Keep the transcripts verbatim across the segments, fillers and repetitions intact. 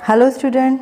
Hello student,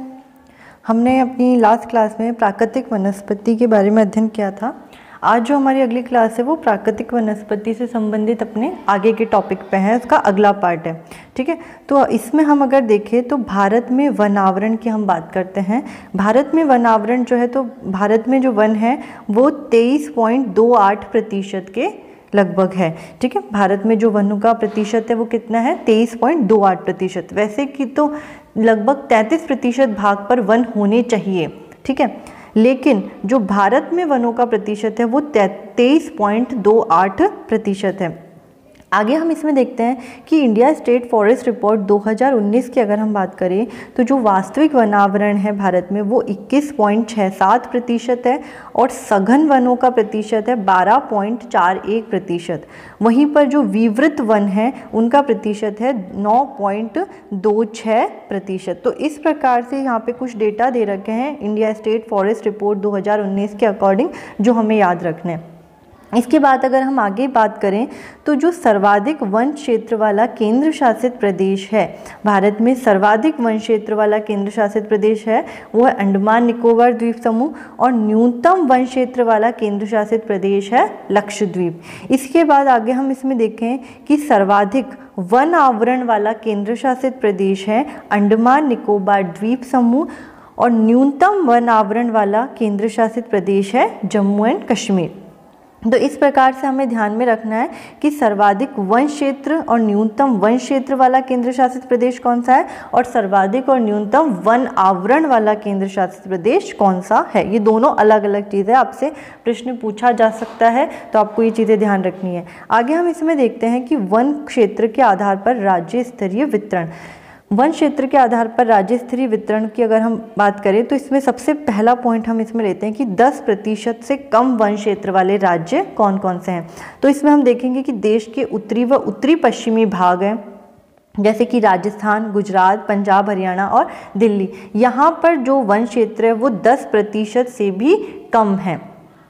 हमने अपनी last class में प्राकृतिक वनस्पति के बारे में अध्ययन किया था। आज जो हमारी अगली क्लास है वो प्राकृतिक वनस्पति से संबंधित अपने आगे के टॉपिक पे है, उसका अगला पार्ट है। ठीक है, तो इसमें हम अगर देखें तो भारत में वन आवरण की हम बात करते हैं। भारत में वन आवरण जो है, तो भारत में जो वन है वो तेईस पॉइंट दो आठ प्रतिशत के लगभग है। ठीक है, भारत में जो वनों का प्रतिशत है वो कितना है, तेईस पॉइंट दो आठ प्रतिशत। वैसे कि तो लगभग तैंतीस प्रतिशत भाग पर वन होने चाहिए। ठीक है, लेकिन जो भारत में वनों का प्रतिशत है वो तेईस पॉइंट दो आठ प्रतिशत है। आगे हम इसमें देखते हैं कि इंडिया स्टेट फॉरेस्ट रिपोर्ट दो हज़ार उन्नीस की अगर हम बात करें तो जो वास्तविक वनावरण है भारत में वो इक्कीस पॉइंट छह सात प्रतिशत है और सघन वनों का प्रतिशत है बारह पॉइंट चार एक प्रतिशत। वहीं पर जो विवृत वन है उनका प्रतिशत है नौ पॉइंट दो छह प्रतिशत। तो इस प्रकार से यहाँ पे कुछ डेटा दे रखे हैं इंडिया स्टेट फॉरेस्ट रिपोर्ट दो हज़ार उन्नीस के अकॉर्डिंग, जो हमें याद रखने हैं। इसके बाद अगर हम आगे बात करें तो जो सर्वाधिक वन क्षेत्र वाला केंद्र शासित प्रदेश है, भारत में सर्वाधिक वन क्षेत्र वाला केंद्र शासित प्रदेश है वो है अंडमान निकोबार द्वीप समूह, और न्यूनतम वन क्षेत्र वाला केंद्र शासित प्रदेश है लक्षद्वीप। इसके बाद आगे हम इसमें देखें कि सर्वाधिक वन आवरण वाला केंद्र शासित प्रदेश है अंडमान निकोबार द्वीप समूह, और न्यूनतम वन आवरण वाला केंद्र शासित प्रदेश है जम्मू एंड कश्मीर। तो इस प्रकार से हमें ध्यान में रखना है कि सर्वाधिक वन क्षेत्र और न्यूनतम वन क्षेत्र वाला केंद्र शासित प्रदेश कौन सा है, और सर्वाधिक और न्यूनतम वन आवरण वाला केंद्र शासित प्रदेश कौन सा है। ये दोनों अलग अलग चीज़ें, आपसे प्रश्न पूछा जा सकता है, तो आपको ये चीज़ें ध्यान रखनी है। आगे हम इसमें देखते हैं कि वन क्षेत्र के आधार पर राज्य स्तरीय वितरण। वन क्षेत्र के आधार पर राज्य स्तरीय वितरण की अगर हम बात करें तो इसमें सबसे पहला पॉइंट हम इसमें लेते हैं कि दस प्रतिशत से कम वन क्षेत्र वाले राज्य कौन कौन से हैं। तो इसमें हम देखेंगे कि देश के उत्तरी व उत्तरी पश्चिमी भाग हैं, जैसे कि राजस्थान, गुजरात, पंजाब, हरियाणा और दिल्ली। यहाँ पर जो वन क्षेत्र है वो दस प्रतिशत से भी कम है।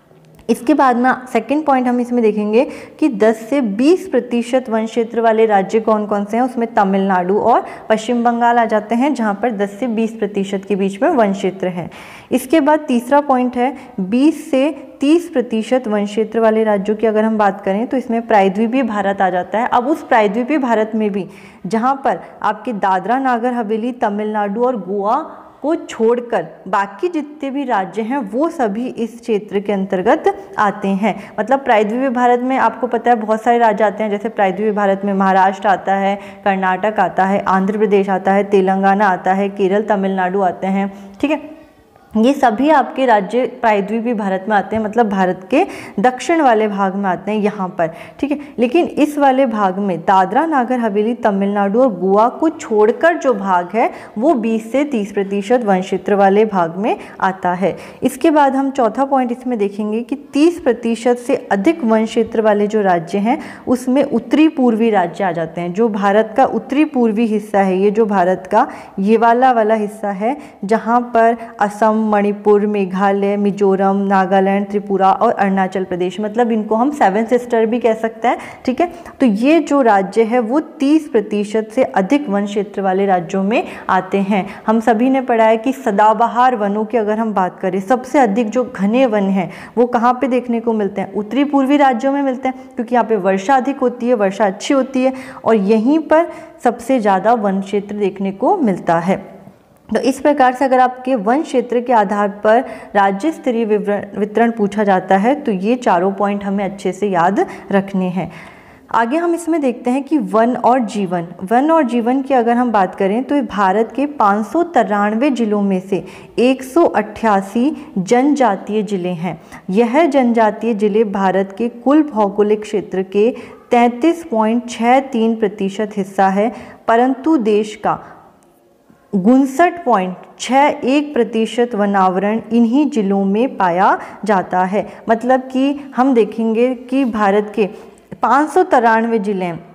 इसके बाद में सेकंड पॉइंट हम इसमें देखेंगे कि दस से बीस प्रतिशत वन क्षेत्र वाले राज्य कौन कौन से हैं। उसमें तमिलनाडु और पश्चिम बंगाल आ जाते हैं, जहां पर दस से बीस प्रतिशत के बीच में वन क्षेत्र है। इसके बाद तीसरा पॉइंट है बीस से तीस प्रतिशत वन क्षेत्र वाले राज्यों की अगर हम बात करें तो इसमें प्रायद्वीपीय भारत आ जाता है। अब उस प्रायद्वीपीय भारत में भी जहाँ पर आपके दादरा नागर हवेली, तमिलनाडु और गोवा को छोड़कर बाकी जितने भी राज्य हैं वो सभी इस क्षेत्र के अंतर्गत आते हैं। मतलब प्रायद्वीपीय भारत में आपको पता है बहुत सारे राज्य आते हैं, जैसे प्रायद्वीपीय भारत में महाराष्ट्र आता है, कर्नाटक आता है, आंध्र प्रदेश आता है, तेलंगाना आता है, केरल, तमिलनाडु आते हैं। ठीक है, ये सभी आपके राज्य प्रायद्वीपीय भारत में आते हैं, मतलब भारत के दक्षिण वाले भाग में आते हैं यहाँ पर। ठीक है, लेकिन इस वाले भाग में दादरा नागर हवेली, तमिलनाडु और गोवा को छोड़कर जो भाग है वो बीस से तीस प्रतिशत वन क्षेत्र वाले भाग में आता है। इसके बाद हम चौथा पॉइंट इसमें देखेंगे कि तीस प्रतिशत से अधिक वन क्षेत्र वाले जो राज्य हैं उसमें उत्तरी पूर्वी राज्य आ जाते हैं। जो भारत का उत्तरी पूर्वी हिस्सा है, ये जो भारत का ये वाला वाला हिस्सा है, जहाँ पर असम, मणिपुर, मेघालय, मिजोरम, नागालैंड, त्रिपुरा और अरुणाचल प्रदेश, मतलब इनको हम सेवन सिस्टर भी कह सकते हैं। ठीक है, तो ये जो राज्य है वो तीस प्रतिशत से अधिक वन क्षेत्र वाले राज्यों में आते हैं। हम सभी ने पढ़ा है कि सदाबहार वनों की अगर हम बात करें, सबसे अधिक जो घने वन हैं वो कहाँ पे देखने को मिलते हैं, उत्तरी पूर्वी राज्यों में मिलते हैं, क्योंकि यहाँ पे वर्षा अधिक होती है, वर्षा अच्छी होती है, और यहीं पर सबसे ज़्यादा वन क्षेत्र देखने को मिलता है। तो इस प्रकार से अगर आपके वन क्षेत्र के आधार पर राज्य स्तरीय वितरण पूछा जाता है तो ये चारों पॉइंट हमें अच्छे से याद रखने हैं। आगे हम इसमें देखते हैं कि वन और जीवन वन और जीवन की अगर हम बात करें तो भारत के पाँच सौ तिरानवे जिलों में से एक सौ अट्ठासी जनजातीय जिले हैं। यह जनजातीय जिले भारत के कुल भौगोलिक क्षेत्र के तैंतीस पॉइंट छः तीन प्रतिशत हिस्सा है, परंतु देश का उनसठ पॉइंट छः एक प्रतिशत वनावरण इन्हीं जिलों में पाया जाता है। मतलब कि हम देखेंगे कि भारत के पाँच सौ तिरानवे जिले हैं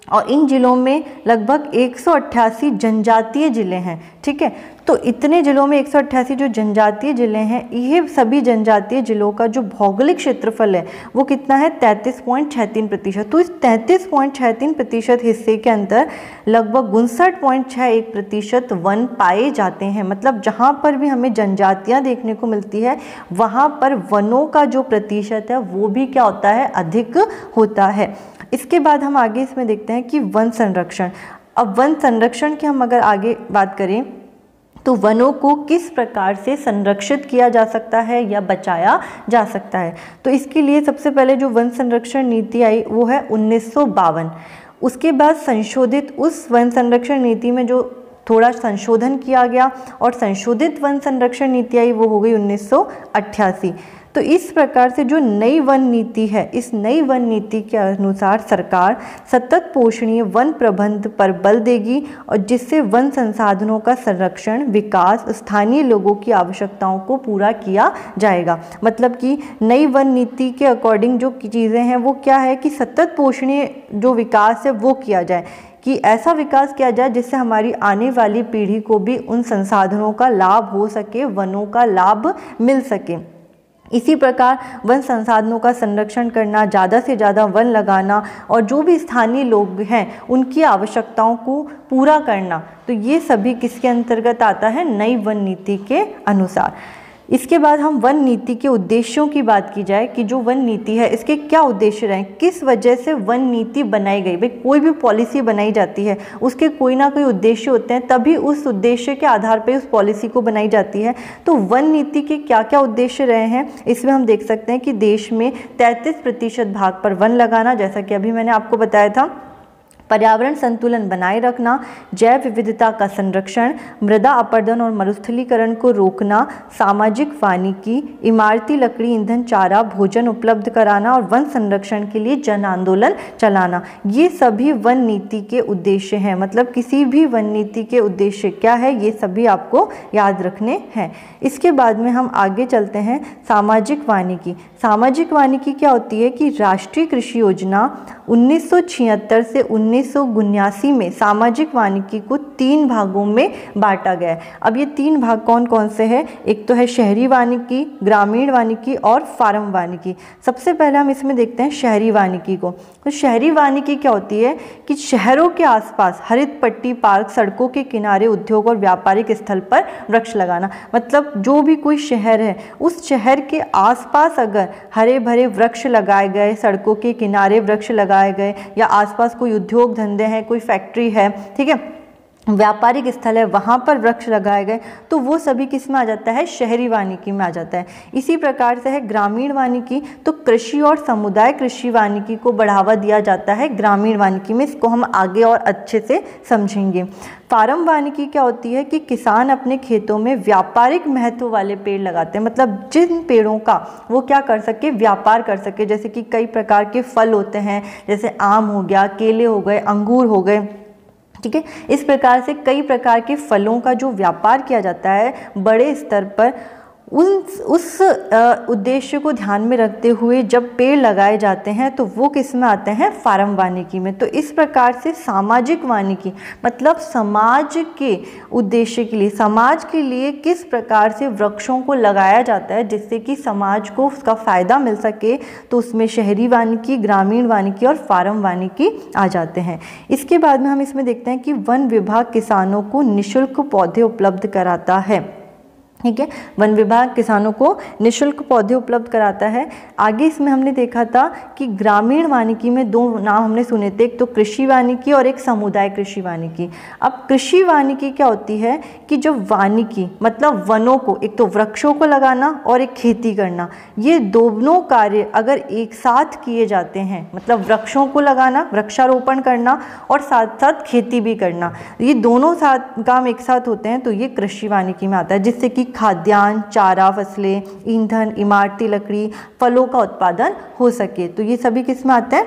और इन जिलों में लगभग एक सौ अट्ठासी जनजातीय जिले हैं। ठीक है, तो इतने जिलों में एक सौ अट्ठासी जो जनजातीय जिले हैं, ये सभी जनजातीय जिलों का जो भौगोलिक क्षेत्रफल है वो कितना है, तैंतीस पॉइंट छः तीन प्रतिशत। तो इस तैंतीस पॉइंट छः तीन प्रतिशत हिस्से के अंदर लगभग उनसठ पॉइंट छः एक प्रतिशत वन पाए जाते हैं। मतलब जहाँ पर भी हमें जनजातियाँ देखने को मिलती है वहाँ पर वनों का जो प्रतिशत है वो भी क्या होता है, अधिक होता है। इसके बाद हम आगे इसमें देखते हैं कि वन संरक्षण। अब वन संरक्षण की हम अगर आगे बात करें तो वनों को किस प्रकार से संरक्षित किया जा सकता है या बचाया जा सकता है। तो इसके लिए सबसे पहले जो वन संरक्षण नीति आई वो है उन्नीस सौ बावन। उसके बाद संशोधित उस वन संरक्षण नीति में जो थोड़ा संशोधन किया गया और संशोधित वन संरक्षण नीति आई वो हो गई उन्नीस सौ अट्ठासी। तो इस प्रकार से जो नई वन नीति है, इस नई वन नीति के अनुसार सरकार सतत पोषणीय वन प्रबंध पर बल देगी और जिससे वन संसाधनों का संरक्षण, विकास, स्थानीय लोगों की आवश्यकताओं को पूरा किया जाएगा। मतलब कि नई वन नीति के अकॉर्डिंग जो चीज़ें हैं वो क्या है कि सतत पोषणीय जो विकास है वो किया जाए, कि ऐसा विकास किया जाए जिससे हमारी आने वाली पीढ़ी को भी उन संसाधनों का लाभ हो सके, वनों का लाभ मिल सके। इसी प्रकार वन संसाधनों का संरक्षण करना, ज़्यादा से ज़्यादा वन लगाना और जो भी स्थानीय लोग हैं उनकी आवश्यकताओं को पूरा करना, तो ये सभी किसके अंतर्गत आता है, नई वन नीति के अनुसार। इसके बाद हम वन नीति के उद्देश्यों की बात की जाए कि जो वन नीति है इसके क्या उद्देश्य रहे, किस वजह से वन नीति बनाई गई। भाई कोई भी पॉलिसी बनाई जाती है उसके कोई ना कोई उद्देश्य होते हैं, तभी उस उद्देश्य के आधार पर उस पॉलिसी को बनाई जाती है। तो वन नीति के क्या क्या उद्देश्य रहे हैं इसमें हम देख सकते हैं कि देश में तैंतीस प्रतिशत भाग पर वन लगाना, जैसा कि अभी मैंने आपको बताया था, पर्यावरण संतुलन बनाए रखना, जैव विविधता का संरक्षण, मृदा अपरदन और मरुस्थलीकरण को रोकना, सामाजिक वानिकी, इमारती लकड़ी ईंधन, चारा, भोजन उपलब्ध कराना और वन संरक्षण के लिए जन आंदोलन चलाना। ये सभी वन नीति के उद्देश्य हैं। मतलब किसी भी वन नीति के उद्देश्य क्या है ये सभी आपको याद रखने हैं। इसके बाद में हम आगे चलते हैं सामाजिक वानिकी। सामाजिक वानिकी क्या होती है कि राष्ट्रीय कृषि योजना उन्नीस सौ छिहत्तर से उन्नीस सौ उन्यासी में सामाजिक वानिकी को तीन भागों में बांटा गया है। अब ये तीन भाग कौन कौन से हैं, एक तो है शहरी वानिकी, ग्रामीण वानिकी और फार्म वानिकी। सबसे पहले हम इसमें देखते हैं शहरी वानिकी को। तो शहरी वानिकी क्या होती है कि शहरों के आसपास हरित पट्टी, पार्क, सड़कों के किनारे, उद्योग और व्यापारिक स्थल पर वृक्ष लगाना। मतलब जो भी कोई शहर है उस शहर के आसपास अगर हरे भरे वृक्ष लगाए गए, सड़कों के किनारे वृक्ष लगाए गए या आसपास कोई उद्योग धंधे हैं, कोई फैक्ट्री है, ठीक है, व्यापारिक स्थल है, वहाँ पर वृक्ष लगाए गए, तो वो सभी किस में आ जाता है, शहरी वानिकी में आ जाता है। इसी प्रकार से है ग्रामीण वानिकी। तो कृषि और समुदाय कृषि वानिकी को बढ़ावा दिया जाता है ग्रामीण वानिकी में। इसको हम आगे और अच्छे से समझेंगे। फार्म वानिकी क्या होती है कि किसान अपने खेतों में व्यापारिक महत्व वाले पेड़ लगाते हैं। मतलब जिन पेड़ों का वो क्या कर सके, व्यापार कर सके। जैसे कि कई प्रकार के फल होते हैं, जैसे आम हो गया, केले हो गए, अंगूर हो गए, ठीक है। इस प्रकार से कई प्रकार के फलों का जो व्यापार किया जाता है बड़े स्तर पर, उन उस उद्देश्य को ध्यान में रखते हुए जब पेड़ लगाए जाते हैं तो वो किस में आते हैं, फार्म वानिकी में। तो इस प्रकार से सामाजिक वानिकी मतलब समाज के उद्देश्य के लिए, समाज के लिए किस प्रकार से वृक्षों को लगाया जाता है जिससे कि समाज को उसका फ़ायदा मिल सके, तो उसमें शहरी वानिकी, ग्रामीण वानिकी और फार्म वानिकी आ जाते हैं। इसके बाद में हम इसमें देखते हैं कि वन विभाग किसानों को निःशुल्क पौधे उपलब्ध कराता है, ठीक है। वन विभाग किसानों को निःशुल्क पौधे उपलब्ध कराता है। आगे इसमें हमने देखा था कि ग्रामीण वानिकी में दो नाम हमने सुने थे, एक तो कृषि वानिकी और एक समुदाय कृषि वानिकी। अब कृषि वानिकी क्या होती है कि जब वानिकी मतलब वनों को, एक तो वृक्षों को लगाना और एक खेती करना, ये दोनों कार्य अगर एक साथ किए जाते हैं, मतलब वृक्षों को लगाना, वृक्षारोपण करना और साथ साथ खेती भी करना, ये दोनों साथ काम एक साथ होते हैं, तो ये कृषि वानिकी में आता है। जिससे कि खाद्यान्न, चारा, फसलें, ईंधन, इमारती लकड़ी, फलों का उत्पादन हो सके। तो ये सभी किस में आते हैं,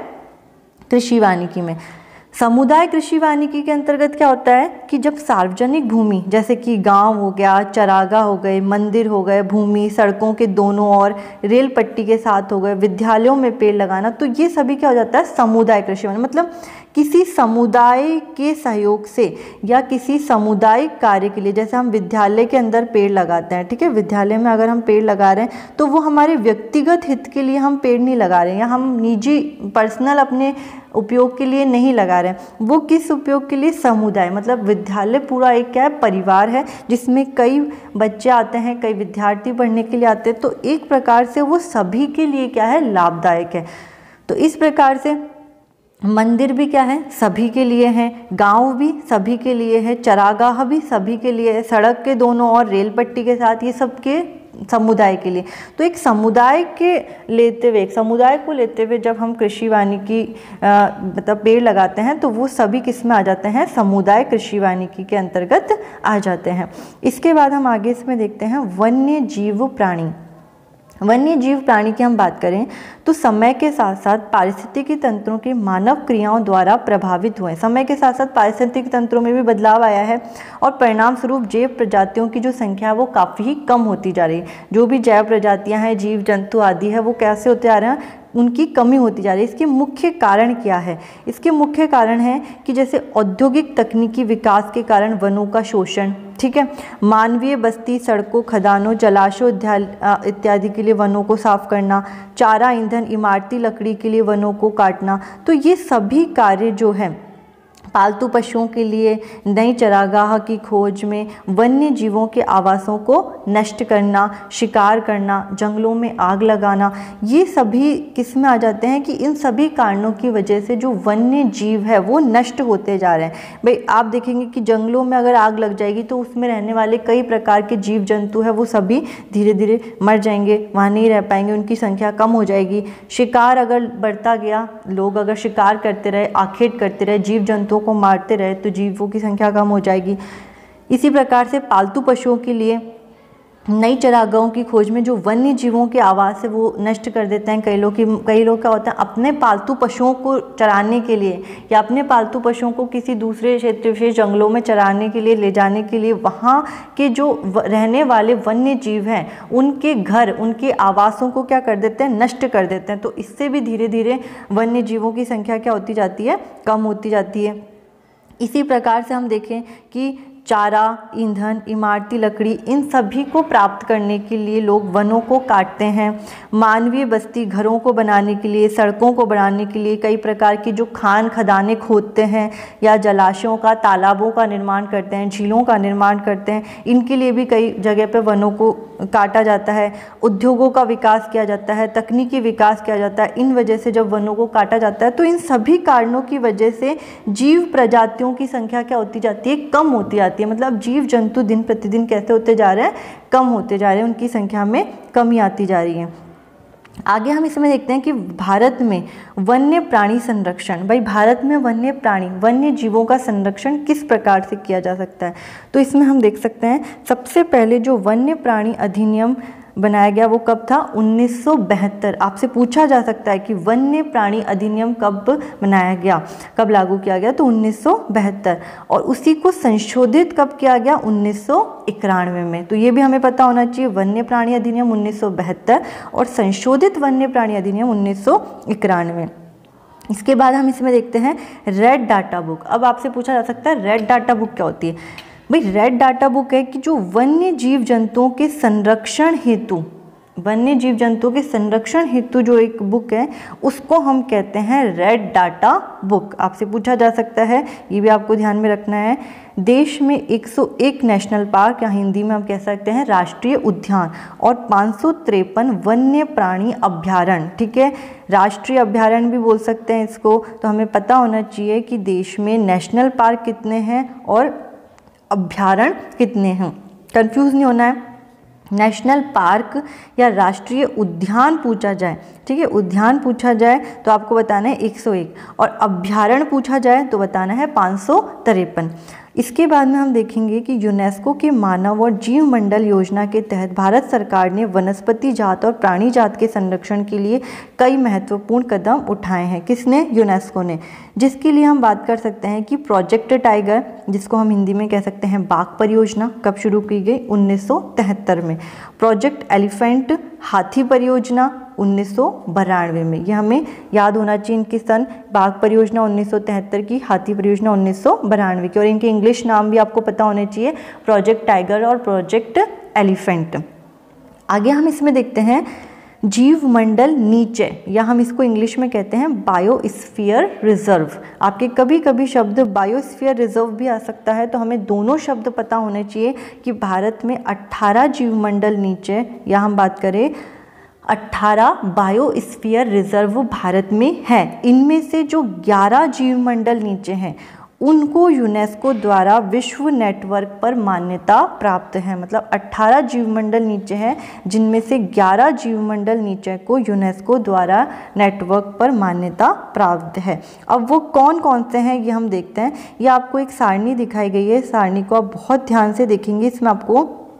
कृषि वानिकी में। समुदाय कृषि वानिकी के अंतर्गत क्या होता है कि जब सार्वजनिक भूमि जैसे कि गांव हो गया, चरागाह हो गए, मंदिर हो गए, भूमि सड़कों के दोनों ओर, रेल पट्टी के साथ हो गए, विद्यालयों में पेड़ लगाना, तो ये सभी क्या हो जाता है, समुदाय कृषि वानिकी। मतलब किसी समुदाय के सहयोग से या किसी सामुदायिक कार्य के लिए, जैसे हम विद्यालय के अंदर पेड़ लगाते हैं, ठीक है, विद्यालय में अगर हम पेड़ लगा रहे हैं तो वो हमारे व्यक्तिगत हित के लिए हम पेड़ नहीं लगा रहे हैं या हम निजी पर्सनल अपने उपयोग के लिए नहीं लगा रहे हैं, वो किस उपयोग के लिए, समुदाय, मतलब विद्यालय पूरा एक क्या है, परिवार है जिसमें कई बच्चे आते हैं, कई विद्यार्थी पढ़ने के लिए आते हैं, तो एक प्रकार से वो सभी के लिए क्या है, लाभदायक है। तो इस प्रकार से मंदिर भी क्या है, सभी के लिए हैं, गांव भी सभी के लिए है, चरागाह भी सभी के लिए है, सड़क के दोनों और रेल पट्टी के साथ ये सबके समुदाय के लिए। तो एक समुदाय के लेते हुए एक समुदाय को लेते हुए जब हम कृषि वानिकी मतलब पेड़ लगाते हैं तो वो सभी किस में आ जाते हैं, समुदाय कृषि वानिकी के अंतर्गत आ जाते हैं। इसके बाद हम आगे इसमें देखते हैं वन्य जीव प्राणी। वन्य जीव प्राणी की हम बात करें तो समय के साथ साथ पारिस्थितिकी तंत्रों की मानव क्रियाओं द्वारा प्रभावित हुए। समय के साथ साथ पारिस्थितिक तंत्रों में भी बदलाव आया है और परिणाम स्वरूप जैव प्रजातियों की जो संख्या है वो काफ़ी कम होती जा रही है। जो भी जैव प्रजातियां हैं, जीव जंतु आदि है, वो कैसे होते आ रहे हैं, उनकी कमी होती जा रही है। इसके मुख्य कारण क्या है? इसके मुख्य कारण है कि जैसे औद्योगिक तकनीकी विकास के कारण वनों का शोषण, ठीक है, मानवीय बस्ती, सड़कों, खदानों, जलाशयों इत्यादि के लिए वनों को साफ करना, चारा, ईंधन, इमारती लकड़ी के लिए वनों को काटना, तो ये सभी कार्य जो है पालतू पशुओं के लिए नई चरागाह की खोज में, वन्य जीवों के आवासों को नष्ट करना, शिकार करना, जंगलों में आग लगाना, ये सभी किस में आ जाते हैं कि इन सभी कारणों की वजह से जो वन्य जीव है वो नष्ट होते जा रहे हैं। भाई आप देखेंगे कि जंगलों में अगर आग लग जाएगी तो उसमें रहने वाले कई प्रकार के जीव जंतु है वो सभी धीरे धीरे मर जाएंगे, वहाँ नहीं रह पाएंगे, उनकी संख्या कम हो जाएगी। शिकार अगर बढ़ता गया, लोग अगर शिकार करते रहे, आखेट करते रहे, जीव जंतुओं को मारते रहे तो जीवों की संख्या कम हो जाएगी। इसी प्रकार से पालतू पशुओं के लिए नई चरागाहों की खोज में जो वन्य जीवों के आवास है वो नष्ट कर देते हैं। कई लोग की कई लोग क्या होता है, अपने पालतू पशुओं को चराने के लिए या अपने पालतू पशुओं को किसी दूसरे क्षेत्र विशेष जंगलों में चराने के लिए ले जाने के लिए वहाँ के जो रहने वाले वन्य जीव हैं उनके घर, उनके आवासों को क्या कर देते हैं, नष्ट कर देते हैं। तो इससे भी धीरे धीरे वन्य जीवों की संख्या क्या होती जाती है, कम होती जाती है। इसी प्रकार से हम देखें कि चारा, ईंधन, इमारती लकड़ी, इन सभी को प्राप्त करने के लिए लोग वनों को काटते हैं। मानवीय बस्ती, घरों को बनाने के लिए, सड़कों को बनाने के लिए कई प्रकार की जो खान खदानें खोदते हैं या जलाशयों का, तालाबों का निर्माण करते हैं, झीलों का निर्माण करते हैं, इनके लिए भी कई जगह पे वनों को काटा जाता है। उद्योगों का विकास किया जाता है, तकनीकी विकास किया जाता है। इन वजह से जब वनों को काटा जाता है तो इन सभी कारणों की वजह से जीव प्रजातियों की संख्या क्या होती जाती है, कम होती जाती है। मतलब जीव जंतु दिन प्रतिदिन कैसे होते जा रहे हैं, कम होते जा रहे हैं, उनकी संख्या में कमी आती जा रही है। आगे हम इसमें देखते हैं कि भारत में वन्य प्राणी संरक्षण, भाई भारत में वन्य प्राणी, वन्य जीवों का संरक्षण किस प्रकार से किया जा सकता है। तो इसमें हम देख सकते हैं सबसे पहले जो वन्य प्राणी अधिनियम बनाया गया वो कब था, उन्नीस सौ बहत्तर। आपसे पूछा जा सकता है कि वन्य प्राणी अधिनियम कब बनाया गया, कब लागू किया गया, तो उन्नीस सौ बहत्तर। और उसी को संशोधित कब किया गया, उन्नीस सौ इक्यानवे में। तो ये भी हमें पता होना चाहिए, वन्य प्राणी अधिनियम उन्नीस सौ बहत्तर और संशोधित वन्य प्राणी अधिनियम उन्नीस सौ इक्यानवे। इसके बाद हम इसमें देखते हैं रेड डाटा बुक। अब आपसे पूछा जा सकता है रेड डाटा बुक क्या होती है। भाई रेड डाटा बुक है कि जो वन्य जीव जंतुओं के संरक्षण हेतु, वन्य जीव जंतुओं के संरक्षण हेतु जो एक बुक है उसको हम कहते हैं रेड डाटा बुक। आपसे पूछा जा सकता है, ये भी आपको ध्यान में रखना है। देश में एक सौ एक नेशनल पार्क या हिंदी में हम कह सकते हैं राष्ट्रीय उद्यान और पाँच सौ तिरपन वन्य प्राणी अभ्यारण्य, ठीक है, राष्ट्रीय अभ्यारण्य भी बोल सकते हैं इसको। तो हमें पता होना चाहिए कि देश में नेशनल पार्क कितने हैं और अभ्यारण्य कितने हैं, कंफ्यूज नहीं होना है। नेशनल पार्क या राष्ट्रीय उद्यान पूछा जाए, ठीक है, उद्यान पूछा जाए तो आपको बताना है एक सौ एक और अभ्यारण्य पूछा जाए तो बताना है पाँच सौ तिरपन। इसके बाद में हम देखेंगे कि यूनेस्को के मानव और जीव मंडल योजना के तहत भारत सरकार ने वनस्पति जात और प्राणी जात के संरक्षण के लिए कई महत्वपूर्ण कदम उठाए हैं। किसने, यूनेस्को ने, जिसके लिए हम बात कर सकते हैं कि प्रोजेक्ट टाइगर, जिसको हम हिंदी में कह सकते हैं बाघ परियोजना, कब शुरू की गई, उन्नीस सौ तिहत्तर में। प्रोजेक्ट एलिफेंट हाथी परियोजना उन्नीस सौ बानवे में, ये हमें याद होना चाहिए इनकी सन। बाघ परियोजना उन्नीस सौ तिहत्तर की, हाथी परियोजना उन्नीस सौ बानवे की, और इनके इंग्लिश नाम भी आपको पता होने चाहिए, प्रोजेक्ट टाइगर और प्रोजेक्ट एलिफेंट। आगे हम इसमें देखते हैं जीव मंडल नीचे, या हम इसको इंग्लिश में कहते हैं बायोस्फीयर रिजर्व। आपके कभी कभी शब्द बायोस्फीयर रिजर्व भी आ सकता है, तो हमें दोनों शब्द पता होने चाहिए कि भारत में अट्ठारह जीव मंडल नीचे, या हम बात करें अट्ठारह बायोस्फीयर रिजर्व भारत में है। इनमें से जो ग्यारह जीव मंडल नीचे हैं उनको यूनेस्को द्वारा विश्व नेटवर्क पर मान्यता प्राप्त है। मतलब अट्ठारह जीवमंडल नीचे हैं, जिनमें से ग्यारह जीवमंडल नीचे को यूनेस्को द्वारा नेटवर्क पर मान्यता प्राप्त है। अब वो कौन कौन से हैं ये हम देखते हैं। ये आपको एक सारणी दिखाई गई है, सारणी को आप बहुत ध्यान से देखेंगे। इसमें आपको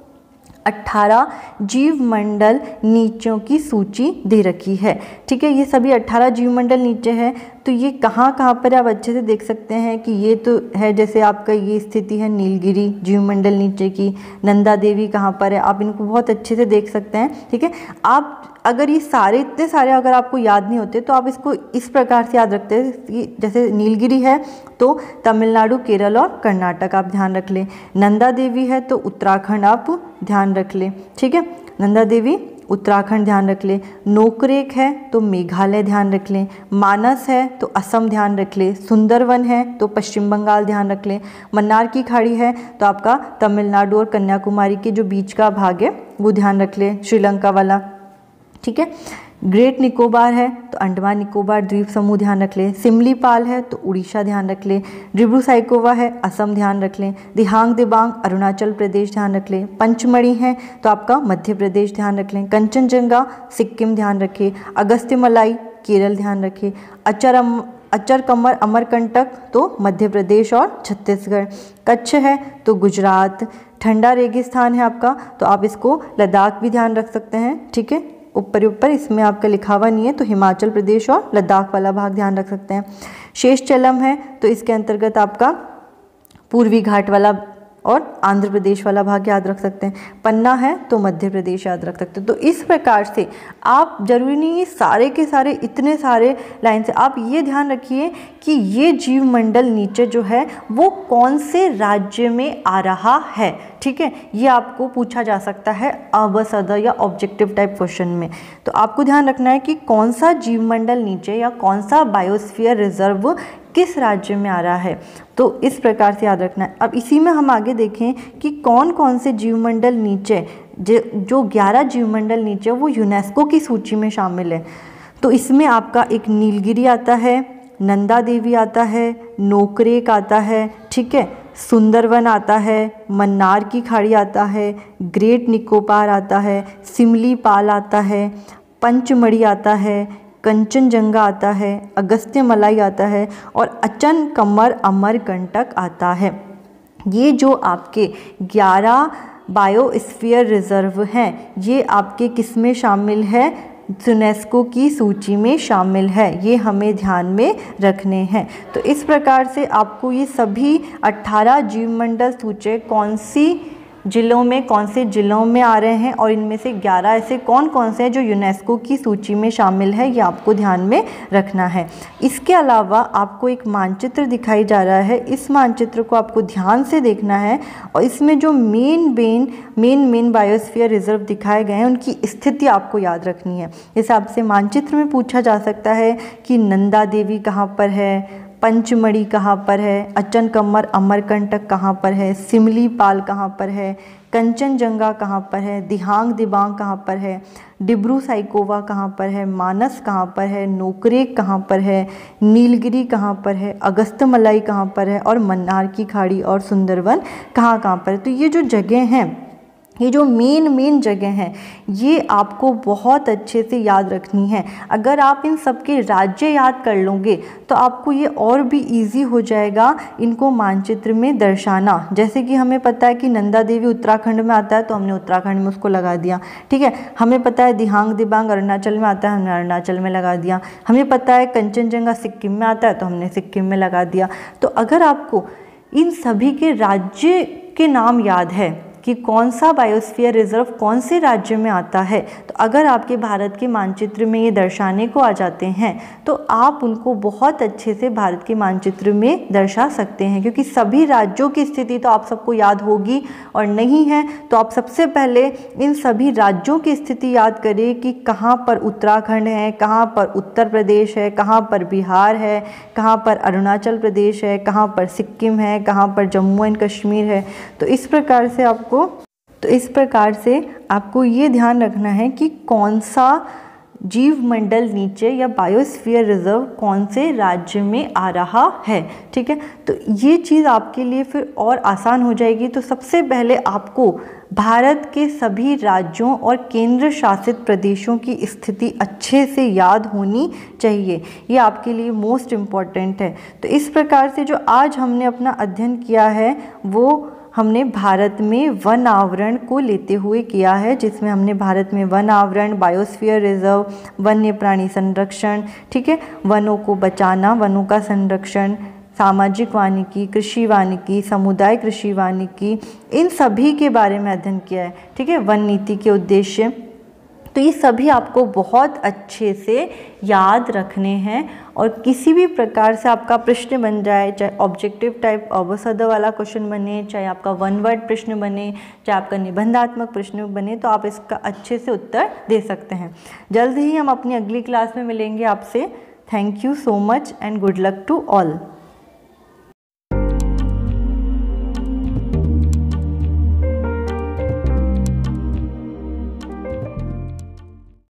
अट्ठारह जीवमंडल नीचों की सूची दे रखी है। ठीक है, ये सभी अट्ठारह जीवमंडल नीचे हैं। तो ये कहाँ कहाँ पर आप अच्छे से देख सकते हैं कि ये तो है, जैसे आपका ये स्थिति है नीलगिरी जीवमंडल नीचे की, नंदा देवी कहाँ पर है, आप इनको बहुत अच्छे से देख सकते हैं। ठीक है, आप अगर ये सारे इतने सारे अगर आपको याद नहीं होते तो आप इसको इस प्रकार से याद रखते हैं कि जैसे नीलगिरी है तो तमिलनाडु, केरल और कर्नाटक आप ध्यान रख लें। नंदा देवी है तो उत्तराखंड आप ध्यान रख लें। ठीक है, नंदा देवी उत्तराखंड ध्यान रख लें। नोकरेक है तो मेघालय ध्यान रख लें। मानस है तो असम ध्यान रख लें। सुंदरवन है तो पश्चिम बंगाल ध्यान रख लें। मन्नार की खाड़ी है तो आपका तमिलनाडु और कन्याकुमारी के जो बीच का भाग है वो ध्यान रख लें, श्रीलंका वाला। ठीक है, ग्रेट निकोबार है तो अंडमान निकोबार द्वीप समूह ध्यान रख लें। सिमलीपाल है तो उड़ीसा ध्यान रख लें। डिब्रू साइकोवा है असम ध्यान रख लें। दिहांग दिबांग अरुणाचल प्रदेश ध्यान रख लें। पंचमढ़ी है तो आपका मध्य प्रदेश ध्यान रख लें। कंचनजंगा सिक्किम ध्यान रखें। अगस्त्यमलाई केरल ध्यान रखें। अचरम अचर कमर अमरकंटक तो मध्य प्रदेश और छत्तीसगढ़। कच्छ है तो गुजरात। ठंडा रेगिस्तान है आपका तो आप इसको लद्दाख भी ध्यान रख सकते हैं। ठीक है, ऊपर ऊपर इसमें आपका लिखा हुआ नहीं है तो हिमाचल प्रदेश और लद्दाख वाला भाग ध्यान रख सकते हैं। शेषचलम है तो इसके अंतर्गत आपका पूर्वी घाट वाला और आंध्र प्रदेश वाला भाग याद रख सकते हैं। पन्ना है तो मध्य प्रदेश याद रख सकते हैं। तो इस प्रकार से आप जरूरी नहीं सारे के सारे इतने सारे लाइन से, आप ये ध्यान रखिए कि ये जीव मंडल नीचे जो है वो कौन से राज्य में आ रहा है। ठीक है, ये आपको पूछा जा सकता है अवसद या ऑब्जेक्टिव टाइप क्वेश्चन में। तो आपको ध्यान रखना है कि कौन सा जीवमंडल नीचे या कौन सा बायोस्फीयर रिजर्व किस राज्य में आ रहा है, तो इस प्रकार से याद रखना है। अब इसी में हम आगे देखें कि कौन कौन से जीवमंडल नीचे जो ग्यारह जीवमंडल नीचे वो यूनेस्को की सूची में शामिल है। तो इसमें आपका एक नीलगिरी आता है, नंदा देवी आता है, नोकरेक आता है, ठीक है, सुंदरवन आता है, मन्नार की खाड़ी आता है, ग्रेट निकोबार आता है, सिमलीपाल आता है, पंचमढ़ी आता है, कंचनजंगा आता है, अगस्त्यमलाई आता है और अचन कमर अमरकंटक आता है। ये जो आपके ग्यारह बायोस्फीयर रिजर्व हैं ये आपके किस में शामिल है, यूनेस्को की सूची में शामिल है। ये हमें ध्यान में रखने हैं। तो इस प्रकार से आपको ये सभी अट्ठारह जीवमंडल सूचे कौन सी जिलों में कौन से जिलों में आ रहे हैं और इनमें से ग्यारह ऐसे कौन कौन से हैं जो यूनेस्को की सूची में शामिल है, ये आपको ध्यान में रखना है। इसके अलावा आपको एक मानचित्र दिखाई जा रहा है, इस मानचित्र को आपको ध्यान से देखना है और इसमें जो main main main main biosphere reserve दिखाए गए हैं उनकी स्थिति आपको याद रखनी है। जैसे आपसे मानचित्र में पूछा जा सकता है कि नंदा देवी कहाँ पर है, पंचमढ़ी कहाँ पर है, अचन कमर अमरकंटक कहाँ पर है, सिमलीपाल कहाँ पर है, कंचनजंगा कहाँ पर है, दिहांग दिबांग कहाँ पर है, डिब्रू साइकोवा कहाँ पर है, मानस कहाँ पर है, नोकरेक कहाँ पर है, नीलगिरी कहाँ पर है, अगस्त्यमलाई कहाँ पर है और मन्नार की खाड़ी और सुंदरवन कहाँ कहाँ पर है। तो ये जो जगह हैं, ये जो मेन मेन जगह हैं ये आपको बहुत अच्छे से याद रखनी है। अगर आप इन सब के राज्य याद कर लोगे तो आपको ये और भी इजी हो जाएगा इनको मानचित्र में दर्शाना। जैसे कि हमें पता है कि नंदा देवी उत्तराखंड में आता है तो हमने उत्तराखंड में उसको लगा दिया। ठीक है, हमें पता है दिहांग दिबांग अरुणाचल में आता है, हमने अरुणाचल में लगा दिया। हमें पता है कंचनजंगा सिक्किम में आता है तो हमने सिक्किम में लगा दिया। तो अगर आपको इन सभी के राज्य के नाम याद है कि कौन सा बायोस्फीयर रिजर्व कौन से राज्य में आता है। तो अगर आपके भारत के मानचित्र में ये दर्शाने को आ जाते हैं तो आप उनको बहुत अच्छे से भारत के मानचित्र में दर्शा सकते हैं, क्योंकि सभी राज्यों की स्थिति तो आप सबको याद होगी और नहीं है तो आप सबसे पहले इन सभी राज्यों की स्थिति याद करें कि कहाँ पर उत्तराखंड है, कहाँ पर उत्तर प्रदेश है, कहाँ पर बिहार है, कहाँ पर अरुणाचल प्रदेश है, कहाँ पर सिक्किम है, कहाँ पर जम्मू एंड कश्मीर है। तो इस प्रकार से आपको तो इस प्रकार से आपको ये ध्यान रखना है कि कौन सा जीव मंडल नीचे या बायोस्फीयर रिजर्व कौन से राज्य में आ रहा है। ठीक है, तो ये चीज़ आपके लिए फिर और आसान हो जाएगी। तो सबसे पहले आपको भारत के सभी राज्यों और केंद्र शासित प्रदेशों की स्थिति अच्छे से याद होनी चाहिए, ये आपके लिए मोस्ट इम्पॉर्टेंट है। तो इस प्रकार से जो आज हमने अपना अध्ययन किया है वो हमने भारत में वन आवरण को लेते हुए किया है, जिसमें हमने भारत में वन आवरण, बायोस्फीयर रिजर्व, वन्य प्राणी संरक्षण, ठीक है, वनों को बचाना, वनों का संरक्षण, सामाजिक वानिकी, कृषि वानिकी, समुदाय कृषि वानिकी, इन सभी के बारे में अध्ययन किया है। ठीक है, वन नीति के उद्देश्य, तो ये सभी आपको बहुत अच्छे से याद रखने हैं। और किसी भी प्रकार से आपका प्रश्न बन जाए, चाहे ऑब्जेक्टिव टाइप अवसद वाला क्वेश्चन बने, चाहे आपका वन वर्ड प्रश्न बने, चाहे आपका निबंधात्मक प्रश्न बने, तो आप इसका अच्छे से उत्तर दे सकते हैं। जल्द ही हम अपनी अगली क्लास में मिलेंगे आपसे। Thank you so much and good luck to all.